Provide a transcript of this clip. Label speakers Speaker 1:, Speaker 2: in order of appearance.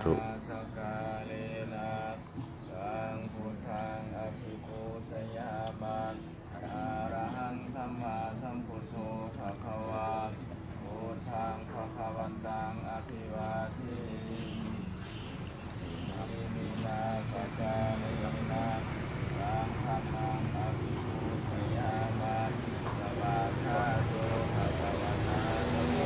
Speaker 1: ธุ
Speaker 2: สกาเลนะสังพุทธังอภิปูชยามาอะระหังสัมมาสัมพุทโธภะคะวาพุทธังภะคะวันตังอภิวาเทมินาสกาเลนะสังฆังอภิปูชยามาสวากขาโตภะคะวะตาธัมโม